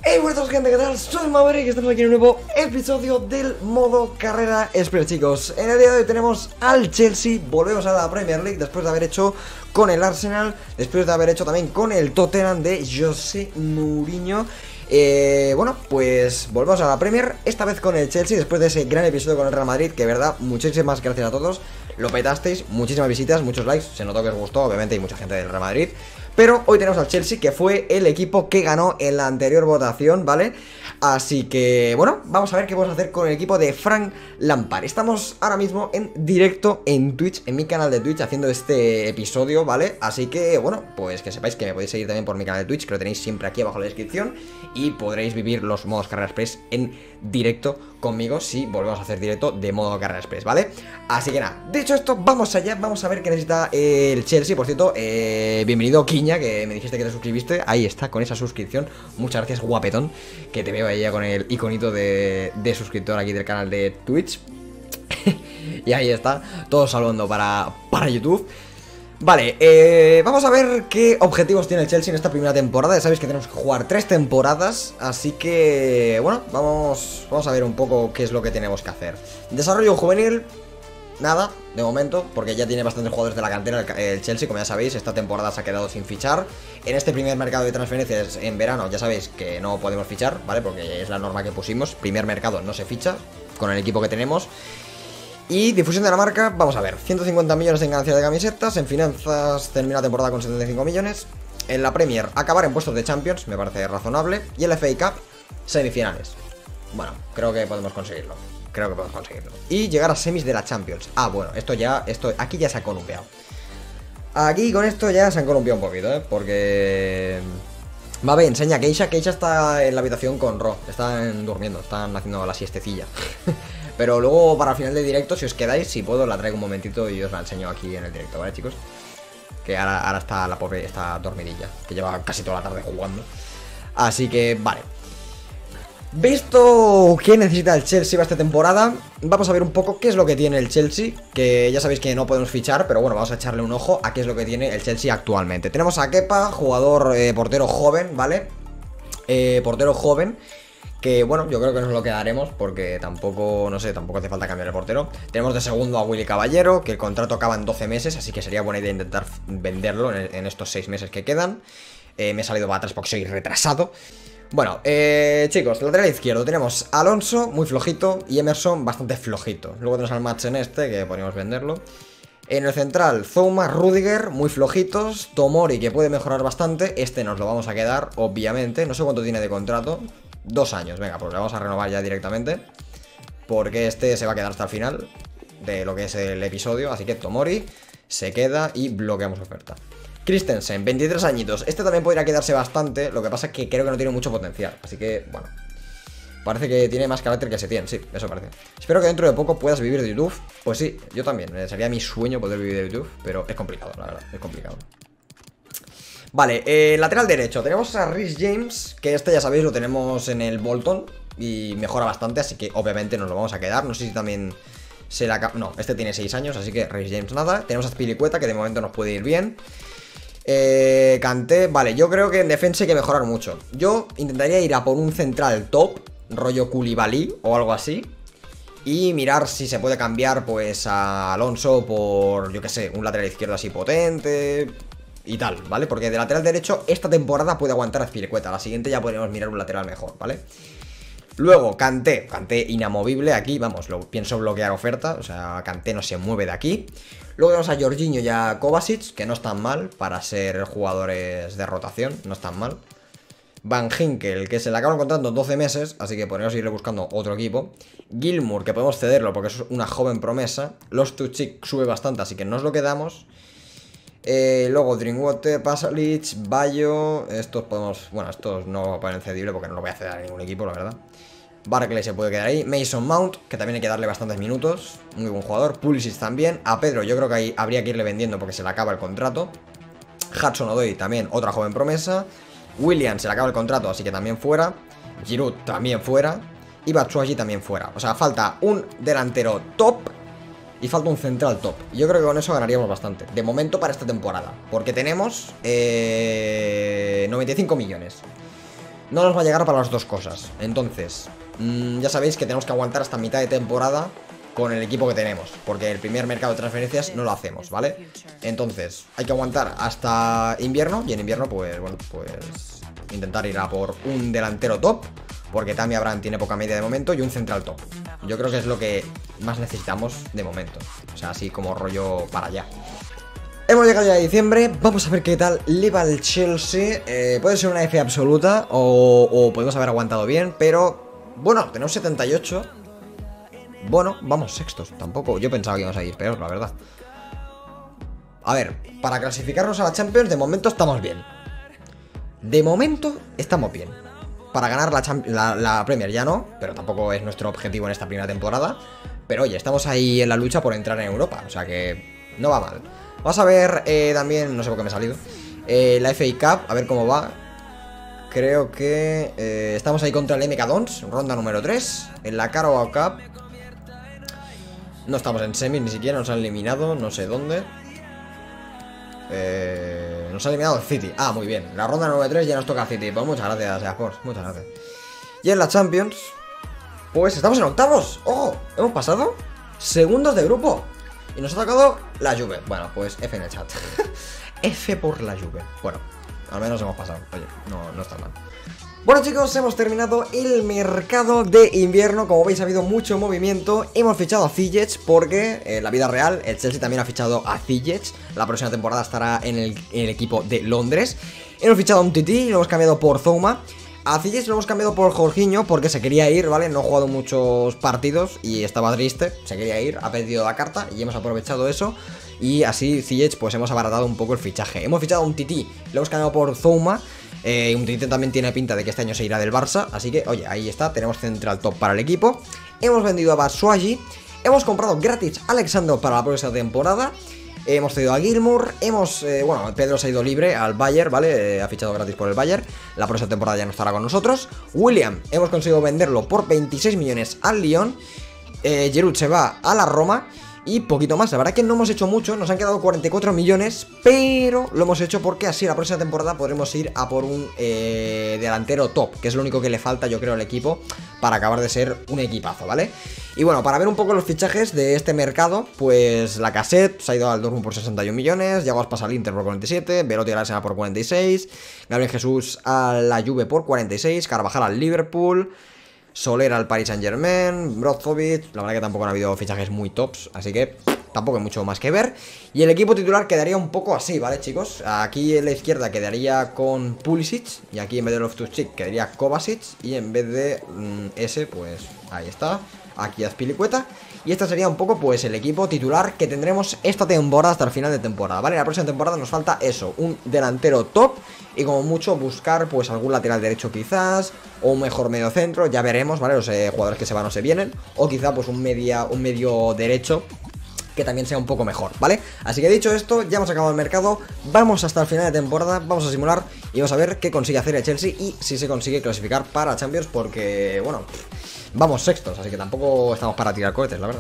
Hey, buenas gente, ¿qué tal? Soy Maverick y estamos aquí en un nuevo episodio del modo carrera express, chicos. En el día de hoy tenemos al Chelsea, volvemos a la Premier League después de haber hecho con el Arsenal, después de haber hecho también con el Tottenham de José Mourinho. Bueno, pues volvemos a la Premier, esta vez con el Chelsea, después de ese gran episodio con el Real Madrid, que verdad, muchísimas gracias a todos, lo petasteis, muchísimas visitas, muchos likes, se notó que os gustó, obviamente, y mucha gente del Real Madrid. Pero hoy tenemos al Chelsea, que fue el equipo que ganó en la anterior votación, ¿vale? Así que, bueno, vamos a ver qué podemos hacer con el equipo de Frank Lampard. Estamos ahora mismo en directo en Twitch, en mi canal de Twitch, haciendo este episodio, ¿vale? Así que, bueno, pues que sepáis que me podéis seguir también por mi canal de Twitch, que lo tenéis siempre aquí abajo en la descripción. Y podréis vivir los modos Carrera Express en directo conmigo si volvemos a hacer directo de modo Carrera Express, ¿vale? Así que nada, dicho esto, vamos allá, vamos a ver qué necesita el Chelsea. Por cierto, bienvenido Quiña, que me dijiste que te suscribiste. Ahí está, con esa suscripción. Muchas gracias, guapetón, que te veo ahí ya con el iconito de suscriptor aquí del canal de Twitch. Y ahí está, todo saludando para YouTube. Vale, vamos a ver qué objetivos tiene el Chelsea en esta primera temporada. Ya sabéis que tenemos que jugar 3 temporadas, así que, bueno, vamos a ver un poco qué es lo que tenemos que hacer. Desarrollo juvenil, nada, de momento, porque ya tiene bastantes jugadores de la cantera el Chelsea, como ya sabéis. Esta temporada se ha quedado sin fichar. En este primer mercado de transferencias en verano ya sabéis que no podemos fichar, ¿vale? Porque es la norma que pusimos, primer mercado no se ficha con el equipo que tenemos. Y difusión de la marca, vamos a ver, 150 millones en ganancias de camisetas. En finanzas termina la temporada con 75 millones. En la Premier, acabar en puestos de Champions, me parece razonable. Y en la FA Cup, semifinales. Bueno, creo que podemos conseguirlo. Y llegar a semis de la Champions. Ah, bueno, aquí ya se ha columpiado. Aquí con esto ya se han columpiado un poquito, porque... Mabe, enseña a Keisha. Keisha está en la habitación con Ro. Están durmiendo, están haciendo la siestecilla. Pero luego para el final del directo, si os quedáis, si puedo, la traigo un momentito y os la enseño aquí en el directo, ¿vale, chicos? Que ahora está la pobre, está dormidilla, que lleva casi toda la tarde jugando. Así que, vale. Visto qué necesita el Chelsea para esta temporada, vamos a ver un poco qué es lo que tiene el Chelsea. Que ya sabéis que no podemos fichar, pero bueno, vamos a echarle un ojo a qué es lo que tiene el Chelsea actualmente. Tenemos a Kepa, jugador, portero joven, ¿vale? Portero joven, que bueno, yo creo que nos lo quedaremos porque tampoco, no sé, tampoco hace falta cambiar el portero. Tenemos de segundo a Willy Caballero, que el contrato acaba en 12 meses, así que sería buena idea intentar venderlo en estos 6 meses que quedan. Me he salido para atrás porque soy retrasado. Bueno, chicos, lateral izquierdo tenemos a Alonso, muy flojito, y Emerson, bastante flojito. Luego tenemos al match en este, que podríamos venderlo. En el central, Zouma, Rudiger, muy flojitos. Tomori, que puede mejorar bastante. Este nos lo vamos a quedar, obviamente. No sé cuánto tiene de contrato. 2 años, venga, pues le vamos a renovar ya directamente, porque este se va a quedar hasta el final de lo que es el episodio. Así que Tomori se queda y bloqueamos oferta. Christensen, 23 añitos. Este también podría quedarse bastante. Lo que pasa es que creo que no tiene mucho potencial. Así que, bueno, parece que tiene más carácter que Setién. Sí, eso parece. Espero que dentro de poco puedas vivir de YouTube. Pues sí, yo también. Sería mi sueño poder vivir de YouTube, pero es complicado, la verdad, es complicado. Vale, lateral derecho. Tenemos a Reece James, que este ya sabéis lo tenemos en el Bolton y mejora bastante, así que obviamente nos lo vamos a quedar. No sé si también se la... No, este tiene 6 años, así que Reece James nada. Tenemos a Azpilicueta, que de momento nos puede ir bien. Kanté, vale, yo creo que en defensa hay que mejorar mucho. Yo intentaría ir a por un central top, rollo Koulibaly o algo así, y mirar si se puede cambiar pues a Alonso por, yo que sé, un lateral izquierdo así potente y tal, ¿vale? Porque de lateral derecho esta temporada puede aguantar a Azpilicueta. La siguiente ya podríamos mirar un lateral mejor, ¿vale? Luego, Kanté inamovible aquí, vamos, lo pienso bloquear oferta. O sea, Kanté no se mueve de aquí. Luego tenemos a Jorginho y a Kovacic, que no están mal para ser jugadores de rotación, no están mal. Van Ginkel, que se le acaban contando 12 meses, así que podríamos irle buscando otro equipo. Gilmour, que podemos cederlo porque es una joven promesa. Los Tuchik sube bastante, así que nos lo quedamos. Luego Drinkwater, Pasalic, Bayo. Estos podemos... Bueno, estos no pueden cedible porque no lo voy a ceder a ningún equipo, la verdad. Barclay se puede quedar ahí. Mason Mount, que también hay que darle bastantes minutos. Muy buen jugador. Pulisic también. A Pedro yo creo que ahí habría que irle vendiendo porque se le acaba el contrato. Hudson-Odoi también, otra joven promesa. Williams se le acaba el contrato, así que también fuera. Giroud también fuera. Y Batshuayi también fuera. O sea, falta un delantero top y falta un central top. Yo creo que con eso ganaríamos bastante. De momento para esta temporada. Porque tenemos 95 millones. no nos va a llegar para las dos cosas. Entonces, ya sabéis que tenemos que aguantar hasta mitad de temporada con el equipo que tenemos, porque el primer mercado de transferencias no lo hacemos, ¿vale? Entonces, hay que aguantar hasta invierno, y en invierno, pues, bueno, pues intentar ir a por un delantero top, porque Tammy Abraham tiene poca media de momento, y un central top. Yo creo que es lo que más necesitamos de momento, o sea, así como rollo para allá. Hemos llegado ya a diciembre, vamos a ver qué tal le va el Chelsea. Puede ser una F absoluta o podemos haber aguantado bien, pero bueno, tenemos 78. Bueno, vamos sextos, tampoco, yo pensaba que íbamos a ir peor, la verdad. A ver, para clasificarnos a la Champions de momento estamos bien. De momento estamos bien. Para ganar la Premier ya no, pero tampoco es nuestro objetivo en esta primera temporada. Pero oye, estamos ahí en la lucha por entrar en Europa, o sea que no va mal. Vamos a ver también, no sé por qué me he salido, la FA Cup, a ver cómo va. Creo que estamos ahí contra el MK Dons, ronda número 3. En la Carabao Cup no estamos en semis ni siquiera, nos han eliminado, no sé dónde. Nos ha eliminado el City. Ah, muy bien, la ronda número 3 ya nos toca City. Pues muchas gracias, Sports, muchas gracias. Y en la Champions, pues estamos en octavos. ¡Oh! ¿Hemos pasado? Segundos de grupo. Y nos ha tocado la Juve. Bueno, pues F en el chat. F por la Juve. Bueno, al menos hemos pasado. Oye, no está mal. Bueno chicos, hemos terminado el mercado de invierno. Como veis ha habido mucho movimiento. Hemos fichado a Ziyech porque en la vida real el Chelsea también ha fichado a Ziyech. La próxima temporada estará en el equipo de Londres. Hemos fichado a un Titi y lo hemos cambiado por Zouma. A Ziyech lo hemos cambiado por Jorginho porque se quería ir, ¿vale? No ha jugado muchos partidos y estaba triste, se quería ir, ha perdido la carta y hemos aprovechado eso. Y así Ziyech pues hemos abaratado un poco el fichaje. Hemos fichado a un Titi, lo hemos cambiado por Zouma. Un Titi también tiene pinta de que este año se irá del Barça, así que oye, ahí está, tenemos central top para el equipo. Hemos vendido a Batshuayi, hemos comprado gratis a Alexandro para la próxima temporada. Hemos cedido a Gilmour, bueno, Pedro se ha ido libre al Bayern, ¿vale? Ha fichado gratis por el Bayern, la próxima temporada ya no estará con nosotros. William, hemos conseguido venderlo por 26 millones al Lyon. Giroud se va a la Roma. Y poquito más, la verdad que no hemos hecho mucho, nos han quedado 44 millones, pero lo hemos hecho porque así la próxima temporada podremos ir a por un delantero top, que es lo único que le falta yo creo al equipo para acabar de ser un equipazo, ¿vale? Y bueno, para ver un poco los fichajes de este mercado, pues Lacazette se ha ido al Dortmund por 61 millones, Thiago Aspas al Inter por 47, Belotti al Arsenal por 46, Gabriel Jesús a la Juve por 46, Carvajal al Liverpool, Soler al Paris Saint-Germain, Brozovic, la verdad que tampoco han habido fichajes muy tops, así que tampoco hay mucho más que ver. Y el equipo titular quedaría un poco así, ¿vale, chicos? Aquí en la izquierda quedaría con Pulisic, y aquí en vez de Loftus-Cheek quedaría Kovacic, y en vez de ese, pues ahí está, aquí Azpilicueta. Y este sería un poco, pues, el equipo titular que tendremos esta temporada hasta el final de temporada, ¿vale? En la próxima temporada nos falta eso, un delantero top y como mucho buscar, pues, algún lateral derecho quizás, o un mejor medio centro, ya veremos, ¿vale? Los jugadores que se van o se vienen, o quizá, pues, un medio derecho que también sea un poco mejor, ¿vale? Así que dicho esto, ya hemos acabado el mercado, vamos hasta el final de temporada, vamos a simular y vamos a ver qué consigue hacer el Chelsea y si se consigue clasificar para Champions, porque, bueno, vamos sextos, así que tampoco estamos para tirar cohetes, la verdad.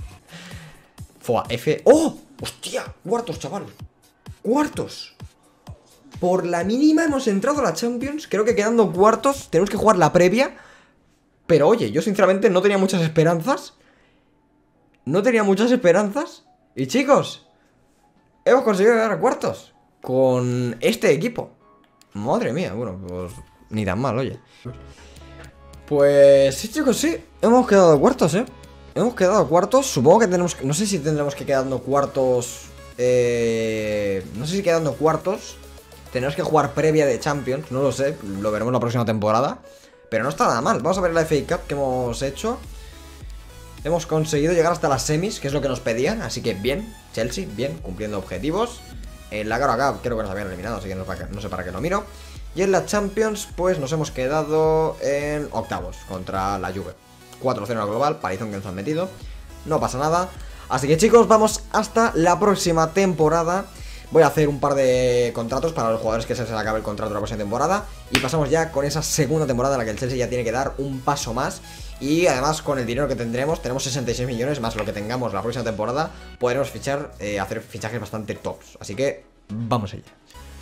Fua, F... ¡Oh! ¡Hostia! Cuartos, chaval. Cuartos. Por la mínima hemos entrado a la Champions, creo que quedando cuartos tenemos que jugar la previa, pero oye, yo sinceramente no tenía muchas esperanzas. No tenía muchas esperanzas. Y chicos, hemos conseguido llegar a cuartos con este equipo. Madre mía, bueno, pues ni tan mal, oye. Pues sí, chicos, sí. Hemos quedado cuartos, Hemos quedado cuartos. Supongo que tenemos... No sé si tendremos que quedando cuartos... No sé si quedando cuartos tenemos que jugar previa de Champions. No lo sé, lo veremos la próxima temporada. Pero no está nada mal. Vamos a ver la FA Cup que hemos hecho. Hemos conseguido llegar hasta las semis, que es lo que nos pedían, así que bien, Chelsea, bien, cumpliendo objetivos. En la Carabao Cup creo que nos habían eliminado, así que no sé para qué lo miro. Y en la Champions, pues nos hemos quedado en octavos contra la Juve. 4-0 en la global, palizón que nos han metido. No pasa nada. Así que chicos, vamos hasta la próxima temporada. Voy a hacer un par de contratos para los jugadores que se les acabe el contrato de la próxima temporada. Y pasamos ya con esa segunda temporada en la que el Chelsea ya tiene que dar un paso más. Y además con el dinero que tendremos, tenemos 66 millones más lo que tengamos la próxima temporada, podremos hacer fichajes bastante tops. Así que vamos allá.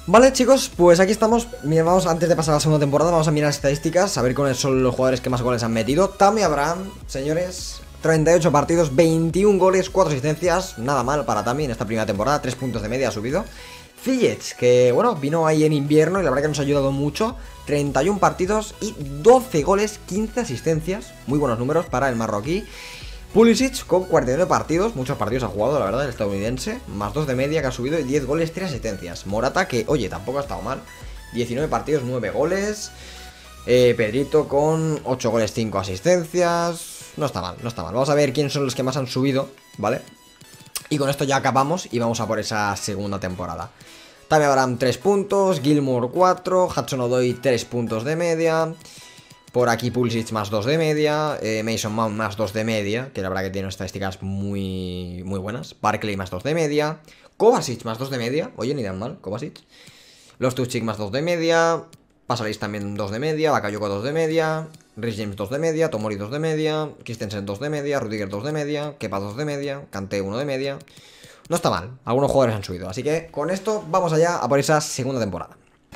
Vale, chicos, pues aquí estamos. Mira, vamos, antes de pasar a la segunda temporada, vamos a mirar estadísticas, a ver cuáles son los jugadores que más goles han metido. Tammy Abraham, señores, 38 partidos, 21 goles, 4 asistencias. Nada mal para Tammy en esta primera temporada, 3 puntos de media ha subido. Ziyech, que bueno, vino ahí en invierno y la verdad que nos ha ayudado mucho. 31 partidos y 12 goles, 15 asistencias. Muy buenos números para el marroquí. Pulisic con 49 partidos, muchos partidos ha jugado, la verdad, el estadounidense. Más 2 de media que ha subido y 10 goles, 3 asistencias. Morata, que oye, tampoco ha estado mal. 19 partidos, 9 goles. Pedrito con 8 goles, 5 asistencias. No está mal, no está mal. Vamos a ver quiénes son los que más han subido, ¿vale? Y con esto ya acabamos y vamos a por esa segunda temporada. Tammy Abraham 3 puntos, Gilmour 4, Hudson-Odoi 3 puntos de media. Por aquí Pulisic más 2 de media, Mason Mount más 2 de media, que la verdad que tiene estadísticas muy buenas. Barkley más 2 de media, Kovacic más 2 de media, oye, ni tan mal, Kovacic. Loftus-Cheek más 2 de media, Pasalic también 2 de media, Bakayoko 2 de media, Reece James 2 de media, Tomori 2 de media, Christensen 2 de media, Rudiger 2 de media, Kepa 2 de media, Kanté 1 de media. No está mal, algunos jugadores han subido, así que con esto vamos allá a por esa segunda temporada.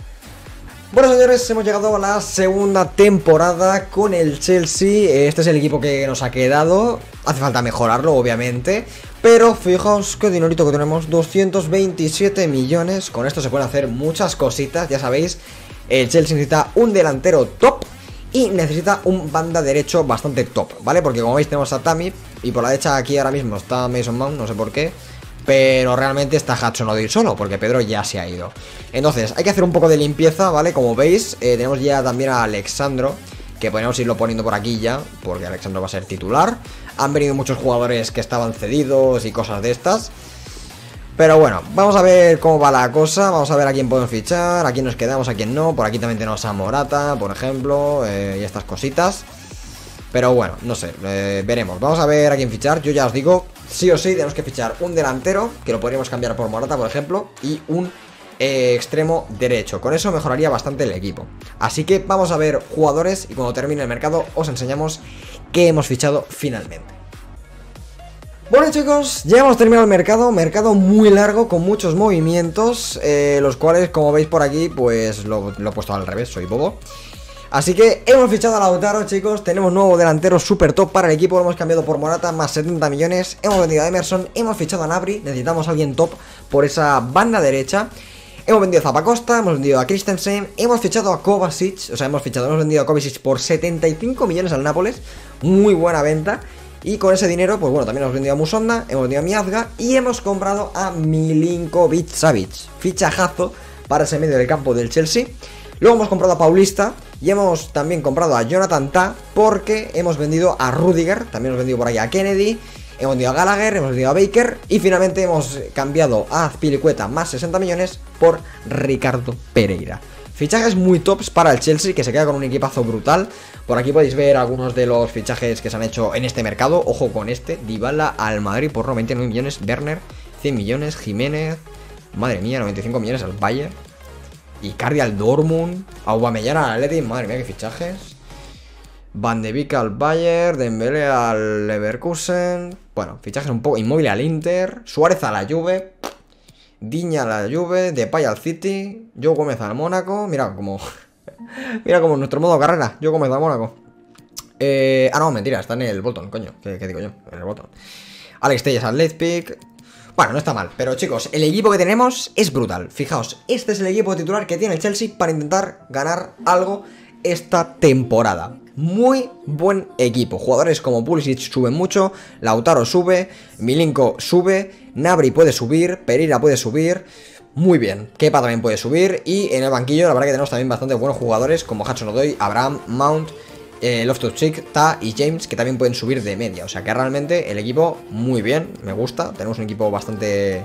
Bueno, señores, hemos llegado a la segunda temporada con el Chelsea. Este es el equipo que nos ha quedado. Hace falta mejorarlo, obviamente, pero fijaos qué dinerito que tenemos, 227 millones. Con esto se pueden hacer muchas cositas, ya sabéis. El Chelsea necesita un delantero top y necesita un banda derecho bastante top, ¿vale? Porque como veis tenemos a Tammy y por la derecha aquí ahora mismo está Mason Mount, no sé por qué. Pero realmente está Hudson-Odoi solo, porque Pedro ya se ha ido. Entonces, hay que hacer un poco de limpieza, ¿vale? Como veis, tenemos ya también a Alexandro, que podemos irlo poniendo por aquí ya, porque Alexandro va a ser titular. Han venido muchos jugadores que estaban cedidos y cosas de estas. Pero bueno, vamos a ver cómo va la cosa, vamos a ver a quién podemos fichar, a quién nos quedamos, a quién no. Por aquí también tenemos a Morata, por ejemplo, y estas cositas. Pero bueno, no sé, veremos. Vamos a ver a quién fichar. Yo ya os digo, sí o sí tenemos que fichar un delantero, que lo podríamos cambiar por Morata, por ejemplo, y un extremo derecho. Con eso mejoraría bastante el equipo. Así que vamos a ver jugadores y cuando termine el mercado os enseñamos qué hemos fichado finalmente. Bueno, chicos, ya hemos terminado el mercado muy largo, con muchos movimientos, los cuales, como veis por aquí, pues lo he puesto al revés, soy bobo. Así que hemos fichado a Lautaro, chicos, tenemos nuevo delantero super top para el equipo, lo hemos cambiado por Morata, más 70 millones, hemos vendido a Emerson, hemos fichado a Gnabry, necesitamos a alguien top por esa banda derecha, hemos vendido a Zappacosta, hemos vendido a Christensen, hemos fichado a Kovacic, hemos vendido a Kovacic por 75 millones al Nápoles, muy buena venta, y con ese dinero, pues bueno, también hemos vendido a Musonda, hemos vendido a Miazga y hemos comprado a Milinkovic-Savic, fichajazo para ese medio del campo del Chelsea. Luego hemos comprado a Paulista y hemos también comprado a Jonathan Tah porque hemos vendido a Rudiger, también hemos vendido por ahí a Kennedy, hemos vendido a Gallagher, hemos vendido a Baker y finalmente hemos cambiado a Azpilicueta más 60 millones por Ricardo Pereira. Fichajes muy tops para el Chelsea, que se queda con un equipazo brutal. Por aquí podéis ver algunos de los fichajes que se han hecho en este mercado. Ojo con este, Dybala al Madrid por 99 millones, Werner 100 millones, Jiménez, madre mía, 95 millones al Bayern. Icardi al Dortmund, Aubameyang al Athletic, madre mía, qué fichajes. Van de Beek al Bayern, Dembélé al Leverkusen. Bueno, fichajes un poco. Inmóvil al Inter, Suárez a la Juve, Diña a la Juve, Depay al City, Joe Gómez al Mónaco. Mira como mira como nuestro modo carrera, Joe Gómez al Mónaco. No, mentira, está en el Bolton, coño. ¿Qué digo yo? En el Bolton. Alex Telles al Leipzig. Bueno, no está mal, pero chicos, el equipo que tenemos es brutal. Fijaos, este es el equipo titular que tiene el Chelsea para intentar ganar algo esta temporada. Muy buen equipo. Jugadores como Pulisic suben mucho, Lautaro sube, Milinko sube, Gnabry puede subir, Pereira puede subir. Muy bien, Kepa también puede subir. Y en el banquillo la verdad que tenemos también bastante buenos jugadores como Hudson-Odoi, Abraham, Mount, Loftus-Cheek, Tah y James, que también pueden subir de media. O sea que realmente el equipo muy bien, me gusta. Tenemos un equipo bastante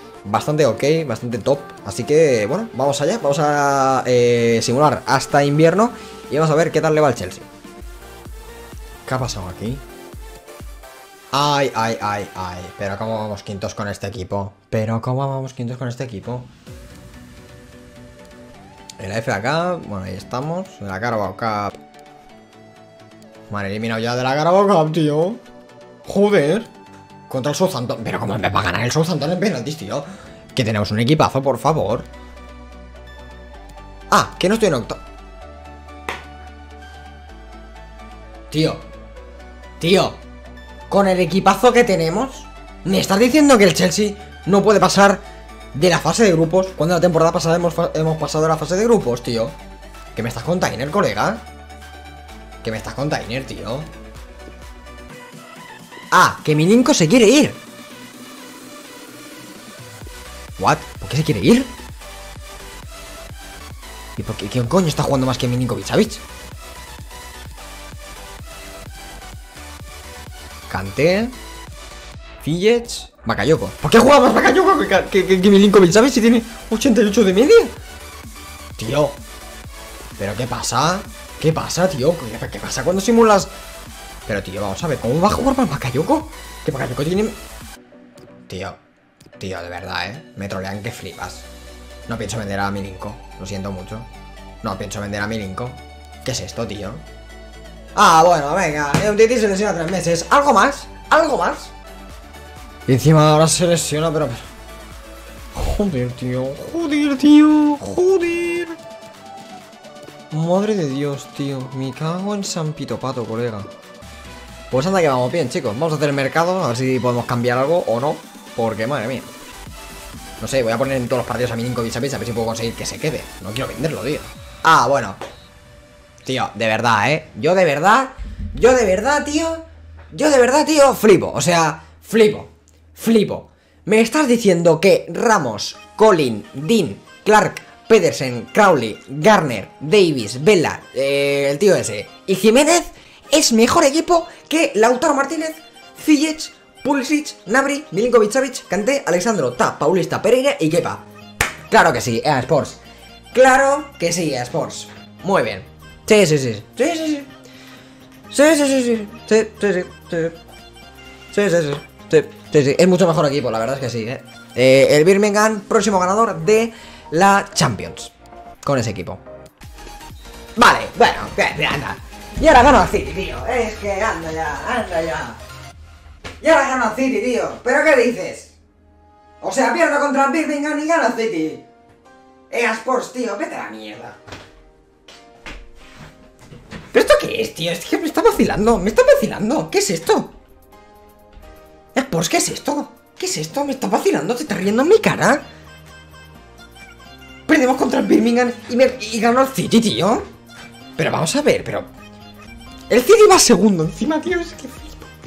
ok, bastante top. Así que bueno, vamos allá. Vamos a simular hasta invierno y vamos a ver qué tal le va al Chelsea. ¿Qué ha pasado aquí? Ay. Pero cómo vamos quintos con este equipo. En la FA Cup, bueno, ahí estamos. En la Carabao Cup. Me han eliminado ya de la Carabao Cup, tío. Joder. Contra el Southampton. Pero cómo me va a ganar el Southampton en penaltis, tío. Que tenemos un equipazo, por favor. Ah, que no estoy en octavo. Tío, con el equipazo que tenemos, ¿me estás diciendo que el Chelsea no puede pasar de la fase de grupos cuando la temporada pasada hemos pasado de la fase de grupos, tío? ¿Que me estás container, colega? ¿Que me estás container, tío? Ah, que Milinko se quiere ir. ¿What? ¿Por qué se quiere ir? ¿Y por qué? ¿Quién coño está jugando más que Milinkovic-Savic? Kanté, Ziyech, Bakayoko. ¿Por qué juega más Bakayoko que Milinkovic-Savic si tiene 88 de media? Tío. ¿Pero qué pasa? ¿Qué pasa, tío? ¿Qué pasa cuando simulas? Pero, tío, vamos a ver, ¿cómo va a jugar más Bakayoko? Que Bakayoko tiene... Tío, de verdad, me trolean que flipas. No pienso vender a Milinko, lo siento mucho. No pienso vender a Milinko. ¿Qué es esto, tío? Ah, bueno, venga, Titi se lesiona 3 meses. ¿Algo más? ¿Algo más? Y encima ahora se lesiona, pero... Joder, tío. Joder. Madre de Dios, tío. Me cago en San Pito Pato, colega. Pues anda que vamos bien, chicos. Vamos a hacer el mercado, a ver si podemos cambiar algo o no. Porque, madre mía. No sé, voy a poner en todos los partidos a Milinkovic-Savic a ver si puedo conseguir que se quede. No quiero venderlo, tío. Ah, bueno. Tío, de verdad, Yo de verdad, tío, flipo. O sea, flipo. Me estás diciendo que Ramos, Colin, Dean, Clark, Pedersen, Crowley, Garner, Davis, Vela, el tío ese y Jiménez es mejor equipo que Lautaro Martínez, Ziyech, Pulisic, Gnabry, Milinkovic-Savic, Kanté, Alexandro, Ta, Paulista, Pereira y Kepa. Claro que sí, EA Sports. Claro que sí, EA Sports. Muy bien. Sí. Es mucho mejor equipo, la verdad es que sí, el Birmingham, próximo ganador de la Champions. Con ese equipo. Vale, bueno, anda. Y ahora gano al City, tío. Es que anda ya. Y ahora gano al City, tío. ¿Pero qué dices? O sea, pierdo contra el Birmingham y gano al City. EA Sports, tío, vete a la mierda. ¿Pero esto qué es, tío? Es que me está vacilando. ¿Qué es esto? Sports, ¿qué es esto? ¿Me está vacilando? ¿Te estás riendo en mi cara? Perdemos contra el Birmingham y ganó al City, tío. Pero vamos a ver, pero... El City va segundo encima, tío. Es que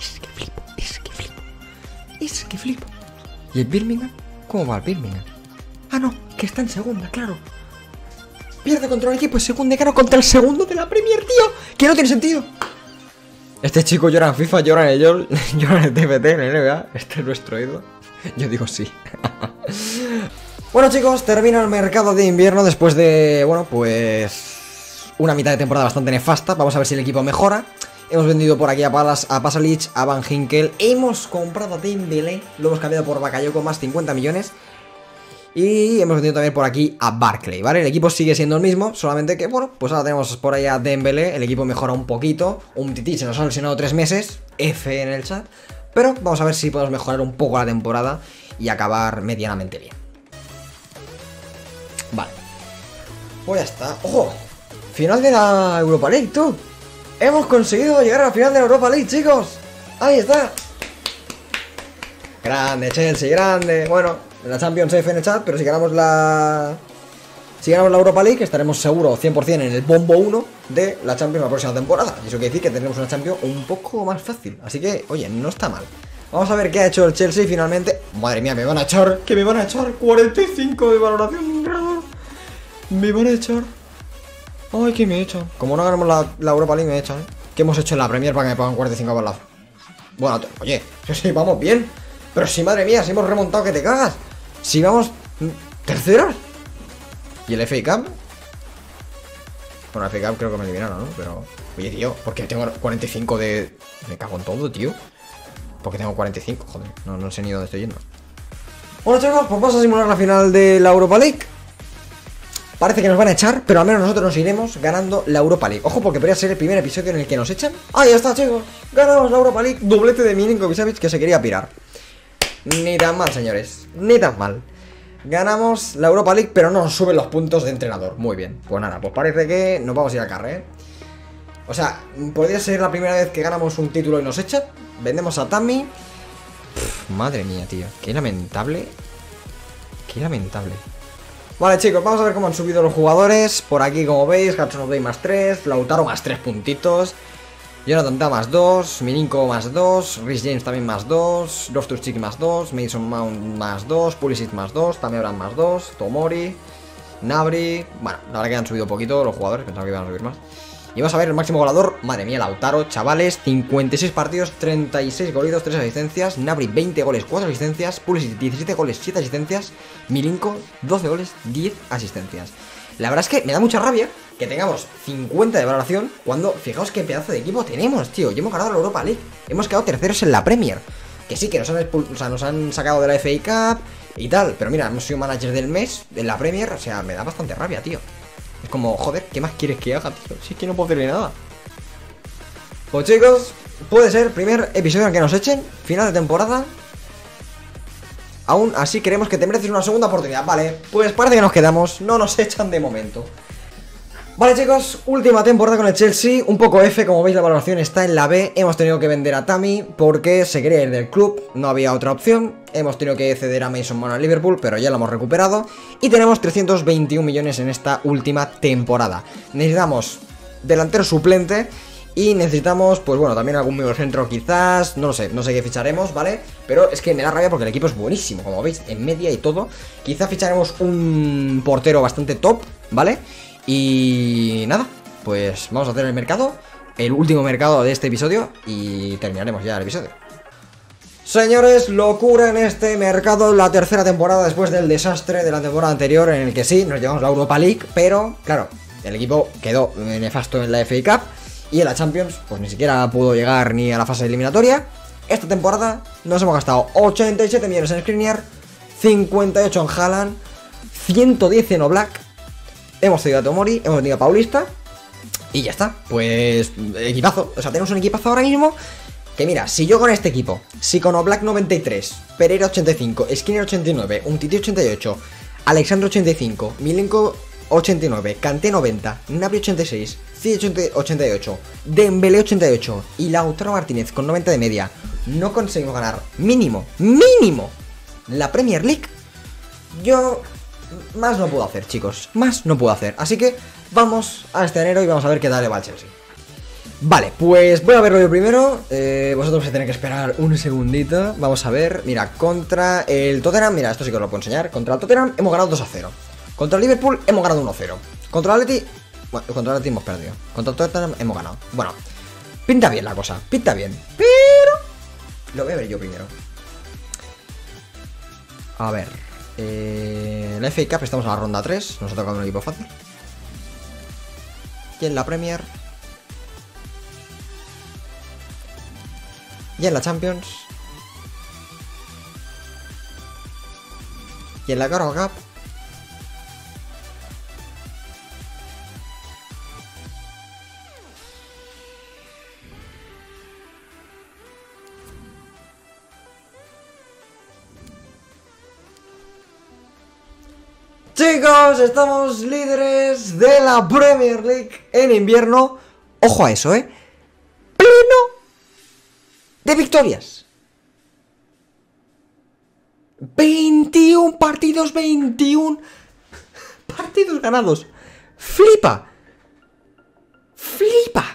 flipo. ¿Y el Birmingham? ¿Cómo va el Birmingham? Ah, no, que está en segunda, claro. Pierde contra un equipo en segunda y gana contra el segundo de la Premier, tío. Que no tiene sentido. Este chico llora en FIFA, llora en el llora en el TFT, en el NBA. Este es nuestro ídolo. Yo digo sí. Bueno, chicos, termina el mercado de invierno después de, bueno, pues... una mitad de temporada bastante nefasta. Vamos a ver si el equipo mejora. Hemos vendido por aquí a Pasalic, a Van Ginkel. Hemos comprado a Dembélé. Lo hemos cambiado por Bakayoko más 50 millones. Y hemos vendido también por aquí a Barkley, ¿vale? El equipo sigue siendo el mismo, solamente que, bueno, pues ahora tenemos por ahí a Dembélé. El equipo mejora un poquito. Un tití se nos ha lesionado 3 meses. F en el chat. Pero vamos a ver si podemos mejorar un poco la temporada y acabar medianamente bien. Vale. Pues ya está. ¡Ojo! Final de la Europa League, tú. Hemos conseguido llegar a la final de la Europa League, chicos. Ahí está. Grande, Chelsea, grande. Bueno, la Champions F en el chat, pero si ganamos la... Si ganamos la Europa League, estaremos seguros 100% en el bombo 1 de la Champions la próxima temporada. Y eso quiere decir que tendremos una Champions un poco más fácil. Así que, oye, no está mal. Vamos a ver qué ha hecho el Chelsea finalmente. Madre mía, me van a echar. Que me van a echar 45 de valoración. Me van a echar. Ay, que me echan. Como no ganamos la Europa League, me echan, ¿Qué hemos hecho en la Premier para que me pongan 45 balazos? Bueno, oye, sí, vamos bien. Pero sí, madre mía, si hemos remontado que te cagas. Si vamos terceros. ¿Y el FA Cup? Bueno, el FA Cup creo que me eliminaron, ¿no? Pero, oye, tío, ¿por qué tengo 45 de...? Me cago en todo, tío. ¿Por qué tengo 45? Joder, no sé ni dónde estoy yendo. Bueno, chicos, pues vamos a simular la final de la Europa League. Parece que nos van a echar, pero al menos nosotros nos iremos ganando la Europa League. Ojo, porque podría ser el primer episodio en el que nos echan. ¡Ahí está, chicos! Ganamos la Europa League. Doblete de Milinkovic-Savic que se quería pirar. Ni tan mal, señores. Ni tan mal. Ganamos la Europa League, pero no nos suben los puntos de entrenador. Muy bien, pues nada, pues parece que nos vamos a ir a carre, ¿eh? O sea, podría ser la primera vez que ganamos un título y nos echan. Vendemos a Tammy. Madre mía, tío, qué lamentable. Qué lamentable. Vale, chicos, vamos a ver cómo han subido los jugadores. Por aquí, como veis, Hudson Odoi más 3, Lautaro más 3 puntitos, Jonathan Tah más 2, Milinko más 2, Reece James también más 2, Loftus-Cheek más 2, Mason Mount más 2, Pulisic más 2, Tammy Abraham más 2, Tomori, Gnabry. Bueno, la verdad que han subido poquito los jugadores, pensaba que iban a subir más. Y vamos a ver el máximo goleador. Madre mía, Lautaro, chavales, 56 partidos, 36 golitos, 3 asistencias. Gnabry, 20 goles, 4 asistencias. Pulisic, 17 goles, 7 asistencias. Milinko, 12 goles, 10 asistencias. La verdad es que me da mucha rabia que tengamos 50 de valoración cuando, fijaos qué pedazo de equipo tenemos, tío. Y hemos ganado la Europa League, hemos quedado terceros en la Premier. Que sí, que nos han sacado de la FA Cup y tal, pero mira, hemos sido managers del mes en la Premier. O sea, me da bastante rabia, tío. Es como, joder, ¿qué más quieres que haga, tío? Si es que no puedo hacerle nada. Pues chicos, puede ser el primer episodio en que nos echen. Final de temporada. Aún así creemos que te mereces una segunda oportunidad. Vale, pues parece que nos quedamos. No nos echan de momento. Vale, chicos, última temporada con el Chelsea. Un poco F, como veis la valoración está en la B. Hemos tenido que vender a Tammy porque se quería ir del club. No había otra opción. Hemos tenido que ceder a Mason Mount al Liverpool, pero ya lo hemos recuperado. Y tenemos 321 millones en esta última temporada. Necesitamos delantero suplente. Y necesitamos, pues bueno, también algún medio centro quizás. No lo sé, no sé qué ficharemos, ¿vale? Pero es que me da rabia porque el equipo es buenísimo, como veis, en media y todo. Quizá ficharemos un portero bastante top, ¿vale? Y nada, pues vamos a hacer el mercado, el último mercado de este episodio, y terminaremos ya el episodio. Señores, locura en este mercado, la tercera temporada después del desastre de la temporada anterior, en el que sí, nos llevamos la Europa League, pero claro, el equipo quedó nefasto en la FA Cup y en la Champions pues ni siquiera pudo llegar ni a la fase eliminatoria. Esta temporada nos hemos gastado 87 millones en Skriniar, 58 en Haaland, 110 en Oblak. Hemos tenido a Tomori, hemos tenido a Paulista. Y ya está, pues equipazo. O sea, tenemos un equipazo ahora mismo. Que mira, si yo con este equipo, si con Oblak 93, Pereira 85, Skriniar 89, Umtiti 88, Alexandre 85, Milinko 89, Kanté 90, Gnabry 86, Ziyech 88, Dembélé 88 y Lautaro Martínez con 90 de media, no conseguimos ganar mínimo la Premier League. Yo más no puedo hacer, chicos, más no puedo hacer. Así que vamos a este enero y vamos a ver qué tal le va al Chelsea. Vale, pues voy a verlo yo primero. Vosotros vais a tener que esperar un segundito. Vamos a ver, mira, contra el Tottenham. Mira, esto sí que os lo puedo enseñar. Contra el Tottenham hemos ganado 2-0. Contra el Liverpool hemos ganado 1-0. Contra el Atleti, bueno, contra el Atleti hemos perdido. Contra el Tottenham hemos ganado. Bueno, pinta bien la cosa, pinta bien. Pero lo voy a ver yo primero. A ver, en la FA Cup estamos en la ronda 3. Nos ha tocado un equipo fácil. Y en la Premier, y en la Champions, y en la Carabao Cup, chicos, estamos líderes de la Premier League en invierno. Ojo a eso, pleno de victorias. 21 partidos, 21 partidos ganados. Flipa. Flipa.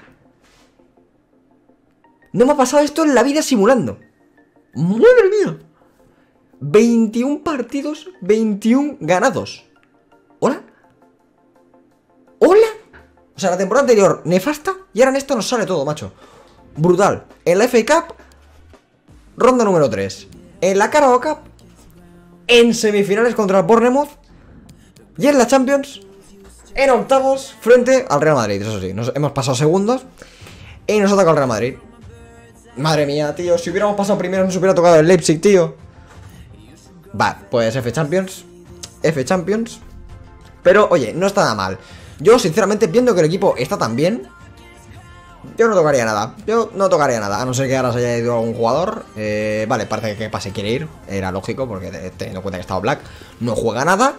No me ha pasado esto en la vida simulando. Madre mía. 21 partidos, 21 ganados. ¿Hola? ¿Hola? O sea, la temporada anterior nefasta y ahora en esto nos sale todo, macho. Brutal. En la FA Cup, ronda número 3. En la Carabao Cup, en semifinales contra el Bournemouth. Y en la Champions, en octavos, frente al Real Madrid. Eso sí, nos hemos pasado segundos y nos ha tocado el Real Madrid. Madre mía, tío, si hubiéramos pasado primero nos hubiera tocado el Leipzig, tío. Va, pues F Champions. F Champions. Pero, oye, no está nada mal. Yo, sinceramente, viendo que el equipo está tan bien, yo no tocaría nada. Yo no tocaría nada, a no ser que ahora se haya ido algún jugador. Vale, parece que Pase quiere ir. Era lógico, porque teniendo en cuenta que estaba Black, no juega nada.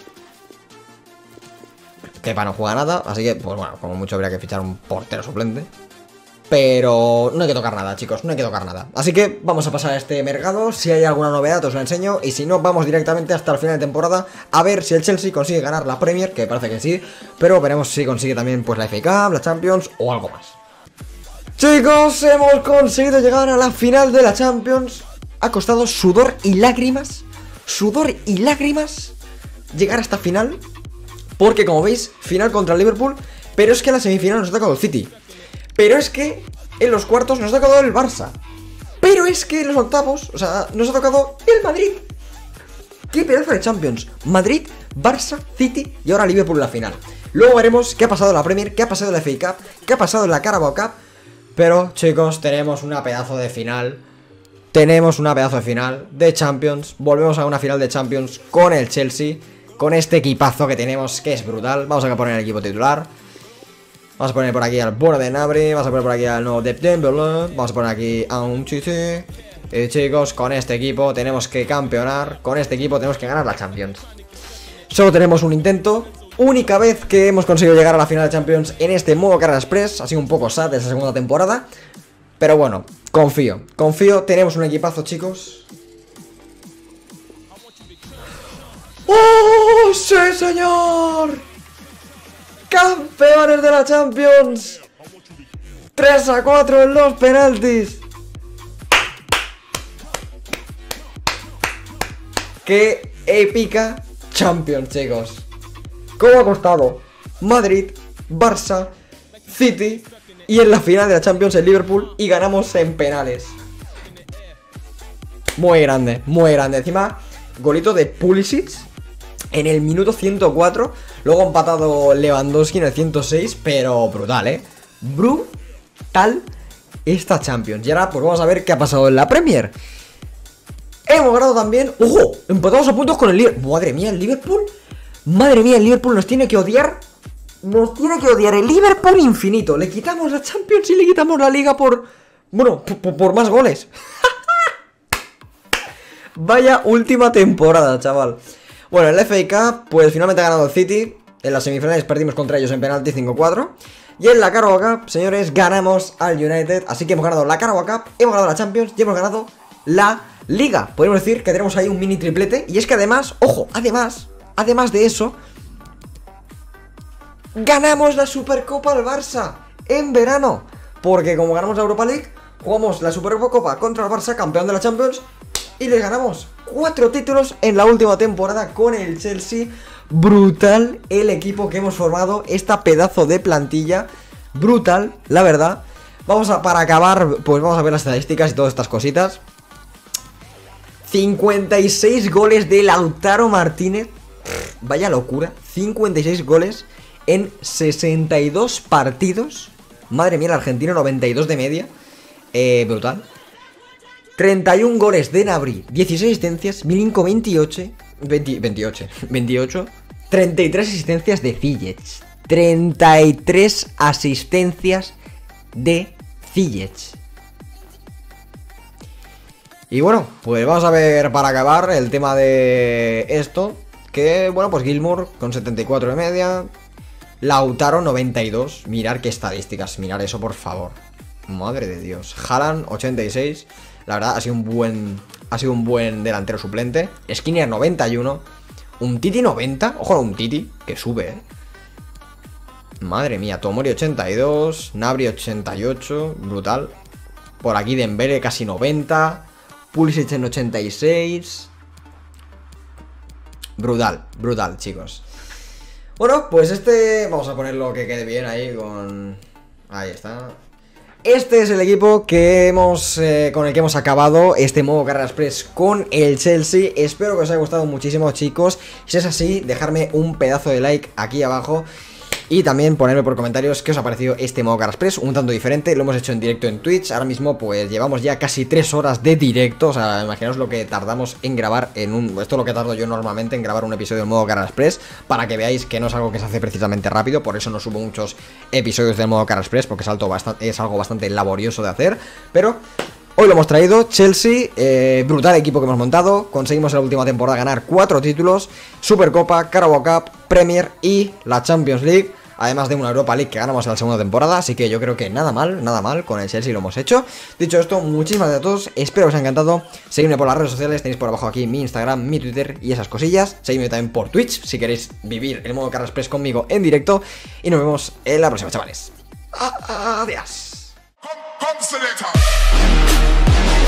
Kepa no juega nada, así que, pues bueno, como mucho habría que fichar un portero suplente. Pero no hay que tocar nada, chicos, no hay que tocar nada. Así que vamos a pasar a este mercado. Si hay alguna novedad os la enseño. Y si no, vamos directamente hasta el final de temporada a ver si el Chelsea consigue ganar la Premier, que parece que sí. Pero veremos si consigue también pues la FA Cup, la Champions o algo más. Chicos, hemos conseguido llegar a la final de la Champions. Ha costado sudor y lágrimas. Sudor y lágrimas llegar a esta final. Porque como veis, final contra el Liverpool. Pero es que en la semifinal nos ha tocado el City. Pero es que en los cuartos nos ha tocado el Barça. Pero es que en los octavos, o sea, nos ha tocado el Madrid. ¡Qué pedazo de Champions! Madrid, Barça, City y ahora Liverpool en la final. Luego veremos qué ha pasado en la Premier, qué ha pasado en la FA Cup, qué ha pasado en la Carabao Cup. Pero, chicos, tenemos una pedazo de final. Tenemos una pedazo de final de Champions. Volvemos a una final de Champions con el Chelsea. Con este equipazo que tenemos, que es brutal. Vamos a poner el equipo titular. Vamos a poner por aquí al bueno de Gnabry. Vamos a poner por aquí al nuevo de Dembélé. Vamos a poner aquí a un Chichi. Y chicos, con este equipo tenemos que campeonar. Con este equipo tenemos que ganar la Champions. Solo tenemos un intento. Única vez que hemos conseguido llegar a la final de Champions en este modo Carrera Express. Ha sido un poco sad esa segunda temporada. Pero bueno, confío. Tenemos un equipazo, chicos. ¡Oh, sí, señor! ¡Campeones de la Champions! 3-4 en los penaltis. ¡Qué épica Champions, chicos! ¿Cómo ha costado? Madrid, Barça, City y en la final de la Champions el Liverpool y ganamos en penales. Muy grande, muy grande. Encima, golito de Pulisic en el minuto 104. Luego empatado Lewandowski en el 106. Pero brutal, brutal esta Champions. Y ahora pues vamos a ver qué ha pasado en la Premier. Hemos ganado también. ¡Ojo! Empatamos a puntos con el Liverpool. Madre mía, el Liverpool. Madre mía, el Liverpool nos tiene que odiar. Nos tiene que odiar el Liverpool infinito. Le quitamos la Champions y le quitamos la Liga por... Bueno, por más goles. Vaya última temporada, chaval. Bueno, en la FA Cup, pues finalmente ha ganado el City. En las semifinales perdimos contra ellos en penalti 5-4. Y en la Carabao Cup, señores, ganamos al United. Así que hemos ganado la Carabao Cup, hemos ganado la Champions y hemos ganado la Liga. Podemos decir que tenemos ahí un mini triplete. Y es que además, ojo, además de eso, ganamos la Supercopa al Barça en verano. Porque como ganamos la Europa League, jugamos la Supercopa contra el Barça, campeón de la Champions, y le ganamos 4 títulos en la última temporada con el Chelsea. Brutal el equipo que hemos formado, esta pedazo de plantilla. Brutal, la verdad. Para acabar, pues vamos a ver las estadísticas y todas estas cositas. 56 goles de Lautaro Martínez. Vaya locura, 56 goles en 62 partidos. Madre mía, el argentino, 92 de media. Brutal. 31 goles de Gnabry, 16 asistencias. Milinko 28. 33 asistencias de Ziyech. 33 asistencias de Ziyech. Y bueno, pues vamos a ver para acabar el tema de esto. Que bueno, pues Gilmour con 74 de media. Lautaro 92. Mirar qué estadísticas, mirar eso por favor. Madre de Dios. Haaland 86. La verdad ha sido un buen delantero suplente. Skriniar 91. Un Titi 90. Ojo a un Titi que sube, Madre mía. Tomori 82. Gnabry 88. Brutal. Por aquí Dembélé casi 90. Pulisic en 86. Brutal, chicos. Bueno, pues vamos a ponerlo que quede bien ahí con... Ahí está. Este es el equipo que con el que hemos acabado este modo Carrera Express con el Chelsea. Espero que os haya gustado muchísimo, chicos. Si es así, dejadme un pedazo de like aquí abajo. Y también ponerme por comentarios qué os ha parecido este modo Cara Express, un tanto diferente. Lo hemos hecho en directo en Twitch. Ahora mismo pues llevamos ya casi 3 horas de directo. O sea, imaginaos lo que tardamos en grabar en un... Esto es lo que tardo yo normalmente en grabar un episodio del modo Cara Express, para que veáis que no es algo que se hace precisamente rápido. Por eso no subo muchos episodios del modo Cara Express, porque es algo bastante laborioso de hacer. Pero hoy lo hemos traído. Chelsea, brutal equipo que hemos montado. Conseguimos en la última temporada ganar 4 títulos: Supercopa, Carabao Cup, Premier y la Champions League, además de una Europa League que ganamos en la segunda temporada. Así que yo creo que nada mal con el Chelsea lo hemos hecho. Dicho esto, muchísimas gracias a todos, espero que os haya encantado. Seguidme por las redes sociales, tenéis por abajo aquí mi Instagram, mi Twitter y esas cosillas. Seguidme también por Twitch si queréis vivir el modo Cara Express conmigo en directo. Y nos vemos en la próxima, chavales. Adiós.